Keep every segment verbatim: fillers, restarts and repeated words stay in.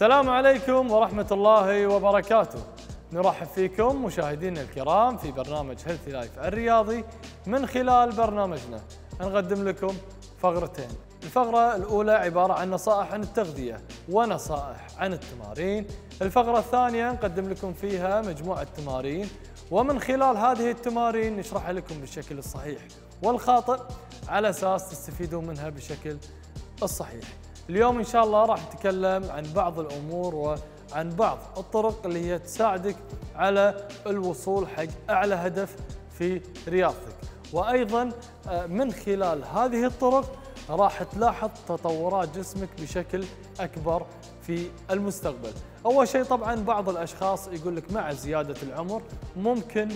السلام عليكم ورحمة الله وبركاته. نرحب فيكم مشاهدينا الكرام في برنامج هيلثي لايف الرياضي. من خلال برنامجنا نقدم لكم فقرتين. الفقرة الأولى عبارة عن نصائح عن التغذية ونصائح عن التمارين. الفقرة الثانية نقدم لكم فيها مجموعة تمارين، ومن خلال هذه التمارين نشرحها لكم بالشكل الصحيح والخاطئ على أساس تستفيدون منها بالشكل الصحيح. اليوم إن شاء الله راح نتكلم عن بعض الأمور وعن بعض الطرق اللي هي تساعدك على الوصول حق أعلى هدف في رياضتك، وأيضا من خلال هذه الطرق راح تلاحظ تطورات جسمك بشكل أكبر في المستقبل. أول شيء طبعا بعض الأشخاص يقول لك مع زيادة العمر ممكن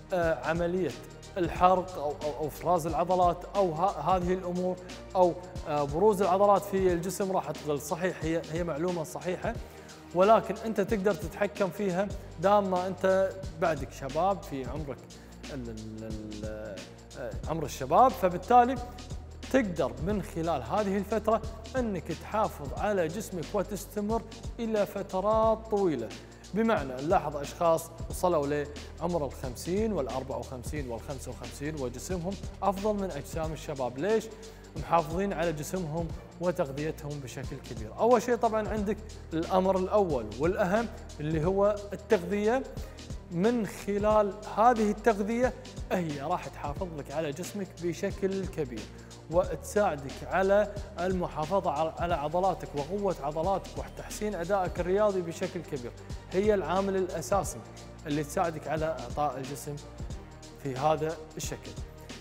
عملية الحرق أو, أو, أو افراز العضلات او هذه الامور او بروز العضلات في الجسم راح تقل. صحيح، هي هي معلومه صحيحه، ولكن انت تقدر تتحكم فيها دام ما انت بعدك شباب في عمرك ال ال عمر الشباب، فبالتالي تقدر من خلال هذه الفتره انك تحافظ على جسمك وتستمر الى فترات طويله. بمعنى نلاحظ أشخاص وصلوا لعمر الخمسين والأربعة وخمسين والخمسة وخمسين وجسمهم أفضل من أجسام الشباب. ليش؟ محافظين على جسمهم وتغذيتهم بشكل كبير. أول شيء طبعا عندك الأمر الأول والأهم اللي هو التغذية. من خلال هذه التغذية هي راح تحافظ لك على جسمك بشكل كبير وتساعدك على المحافظة على عضلاتك وقوة عضلاتك وتحسين أدائك الرياضي بشكل كبير. هي العامل الأساسي اللي تساعدك على إعطاء الجسم في هذا الشكل.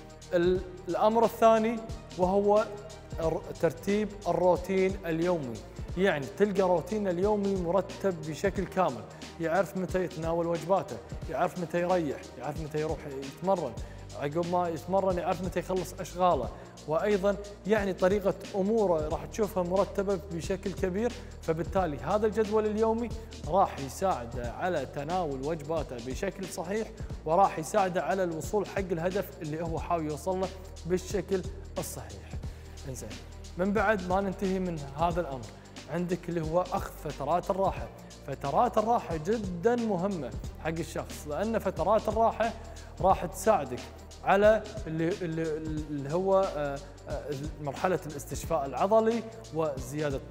الأمر الثاني وهو ترتيب الروتين اليومي، يعني تلقى روتين اليومي مرتب بشكل كامل، يعرف متى يتناول وجباته، يعرف متى يريح، يعرف متى يروح يتمرن، عقب ما يتمرن يعرف متى يخلص أشغاله، وأيضا يعني طريقة أموره راح تشوفها مرتبة بشكل كبير. فبالتالي هذا الجدول اليومي راح يساعده على تناول وجباته بشكل صحيح، وراح يساعده على الوصول حق الهدف اللي هو حاول يوصل له بالشكل الصحيح. إنزين، من بعد ما ننتهي من هذا الأمر عندك اللي هو أخذ فترات الراحة. فترات الراحة جدا مهمة حق الشخص، لأن فترات الراحة راح تساعدك على اللي, اللي, اللي هو مرحلة الاستشفاء العضلي وزيادة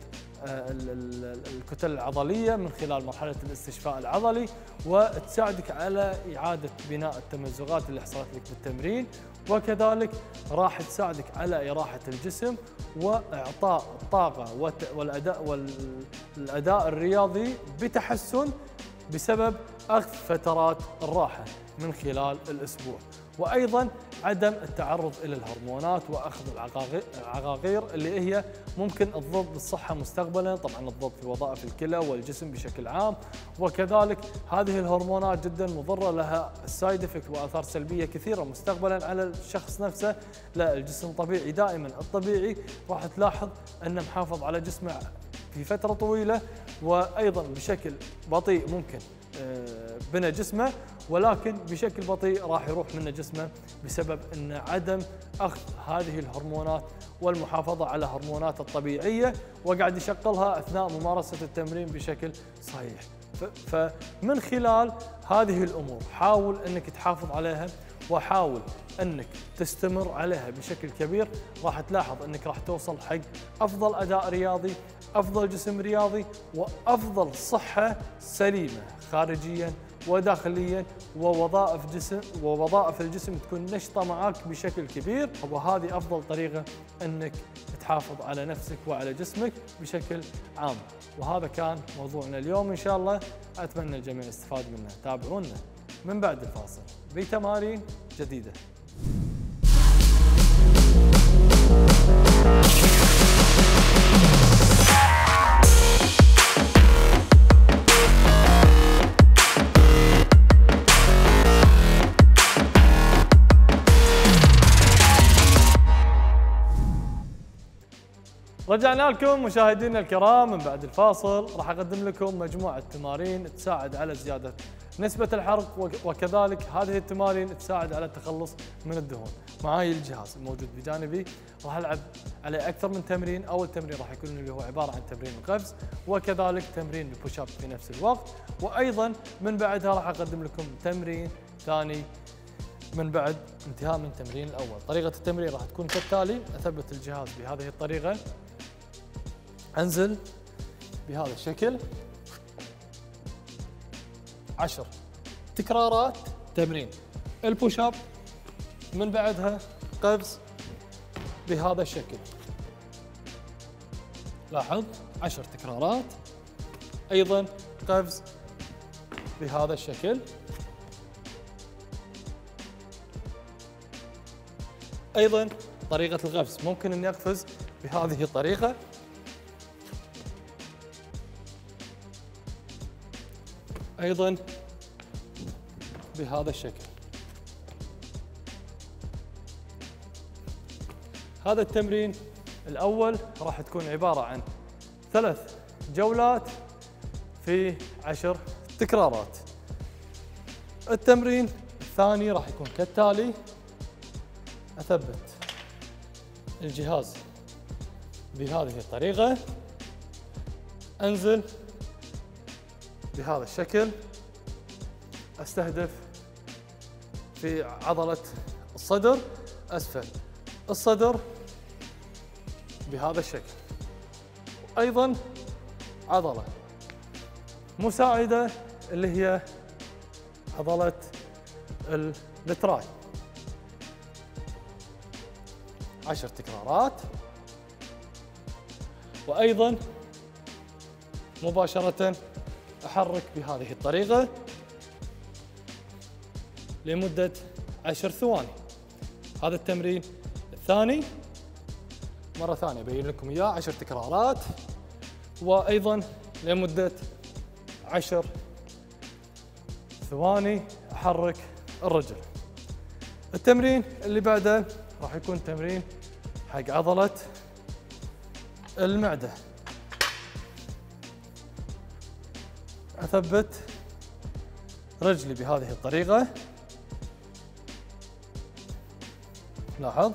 الكتل العضلية من خلال مرحلة الاستشفاء العضلي، وتساعدك على إعادة بناء التمزقات اللي حصلت لك بالتمرين، وكذلك راح تساعدك على إراحة الجسم وإعطاء الطاقة والأداء والأداء الرياضي بتحسن بسبب أخذ فترات الراحة من خلال الأسبوع. وأيضا عدم التعرض إلى الهرمونات وأخذ العقاقير اللي هي ممكن تضر بالصحة مستقبلا، طبعا تضر في وظائف الكلى والجسم بشكل عام، وكذلك هذه الهرمونات جدا مضرة، لها سايد افكت وآثار سلبية كثيرة مستقبلا على الشخص نفسه. لا، الجسم طبيعي دائما، الطبيعي راح تلاحظ أنه محافظ على جسمه في فترة طويلة، وأيضا بشكل بطيء ممكن بنى جسمه، ولكن بشكل بطيء راح يروح منه جسمه بسبب ان عدم اخذ هذه الهرمونات والمحافظه على هرمونات الطبيعيه، وقاعد يشغلها اثناء ممارسه التمرين بشكل صحيح. فمن خلال هذه الامور حاول انك تحافظ عليها، وحاول انك تستمر عليها بشكل كبير. راح تلاحظ انك راح توصل حق افضل اداء رياضي، افضل جسم رياضي، وافضل صحه سليمه خارجيا وداخليا، ووظائف جسم ووظائف الجسم تكون نشطه معاك بشكل كبير. وهذه افضل طريقه انك تحافظ على نفسك وعلى جسمك بشكل عام. وهذا كان موضوعنا اليوم ان شاء الله، اتمنى الجميع يستفاد منه. تابعونا من بعد الفاصل بتمارين جديده. رجعنا لكم مشاهدينا الكرام من بعد الفاصل. راح اقدم لكم مجموعه تمارين تساعد على زياده نسبة الحرق، وكذلك هذه التمارين تساعد على التخلص من الدهون. معاي الجهاز الموجود بجانبي راح العب عليه اكثر من تمرين. اول تمرين راح يكون اللي هو عباره عن تمرين القفز، وكذلك تمرين البوش اب في نفس الوقت، وايضا من بعدها راح اقدم لكم تمرين ثاني من بعد انتهاء من التمرين الاول. طريقه التمرين راح تكون كالتالي: اثبت الجهاز بهذه الطريقه، انزل بهذا الشكل، عشر تكرارات تمرين البوش اب، من بعدها قفز بهذا الشكل. لاحظ عشر تكرارات، ايضا قفز بهذا الشكل، ايضا طريقة القفز ممكن اني اقفز بهذه الطريقة، ايضا بهذا الشكل. هذا التمرين الأول راح تكون عبارة عن ثلاث جولات في عشر تكرارات. التمرين الثاني راح يكون كالتالي: أثبت الجهاز بهذه الطريقة، أنزل بهذا الشكل، أستهدف في عضلة الصدر، أسفل الصدر بهذا الشكل، أيضا عضلة مساعدة اللي هي عضلة التراي. عشر تكرارات، وأيضا مباشرة أحرك بهذه الطريقة لمدة عشر ثواني. هذا التمرين الثاني مرة ثانية أبين لكم إياه، عشر تكرارات، وأيضا لمدة عشر ثواني أحرك الرجل. التمرين اللي بعده راح يكون تمرين حق عضلة المعدة. أثبت رجلي بهذه الطريقة، لاحظ،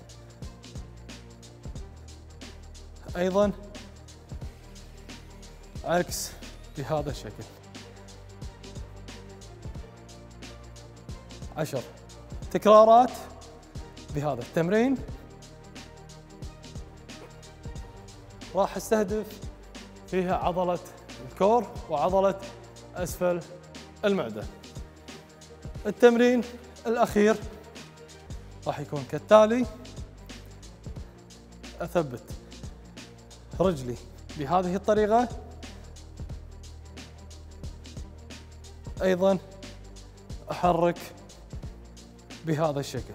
أيضا عكس بهذا الشكل. عشر تكرارات بهذا التمرين. راح استهدف فيها عضلة الكور وعضلة أسفل المعدة. التمرين الأخير راح يكون كالتالي: أثبت رجلي بهذه الطريقة، أيضا أحرك بهذا الشكل.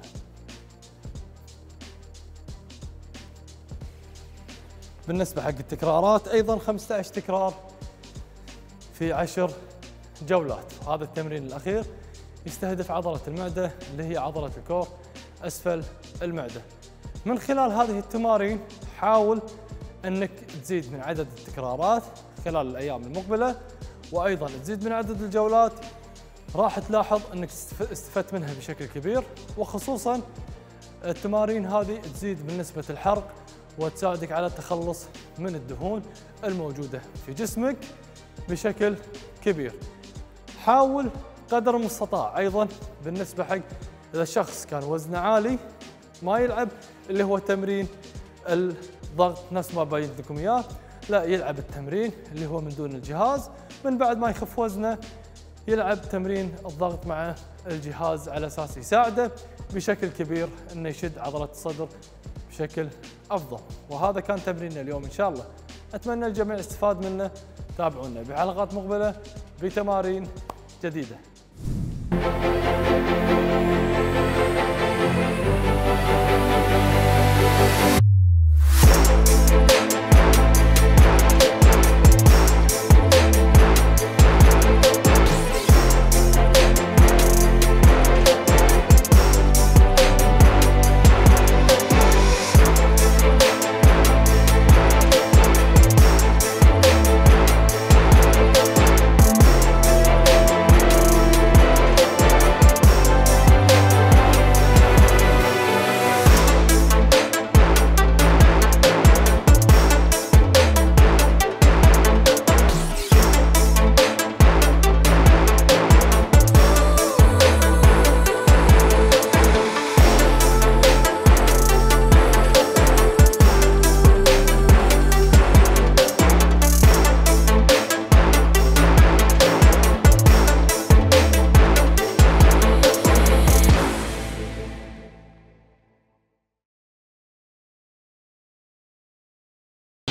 بالنسبة حق التكرارات أيضا خمسة عشر تكرار في عشر جولات. هذا التمرين الأخير يستهدف عضلة المعدة اللي هي عضلة الكور أسفل المعدة. من خلال هذه التمارين حاول أنك تزيد من عدد التكرارات خلال الأيام المقبلة، وأيضا تزيد من عدد الجولات. راح تلاحظ أنك استفدت منها بشكل كبير، وخصوصا التمارين هذه تزيد من نسبة الحرق وتساعدك على التخلص من الدهون الموجودة في جسمك بشكل كبير. حاول قدر المستطاع أيضا بالنسبة حق إذا الشخص كان وزنه عالي ما يلعب اللي هو تمرين الضغط نفس ما بينت لكم إياه، لا، يلعب التمرين اللي هو من دون الجهاز. من بعد ما يخف وزنه يلعب تمرين الضغط مع الجهاز على أساس يساعده بشكل كبير إنه يشد عضلة الصدر بشكل أفضل. وهذا كان تمريننا اليوم إن شاء الله، أتمنى الجميع استفاد منه. تابعونا بحلقات مقبلة بتمارين جديدة.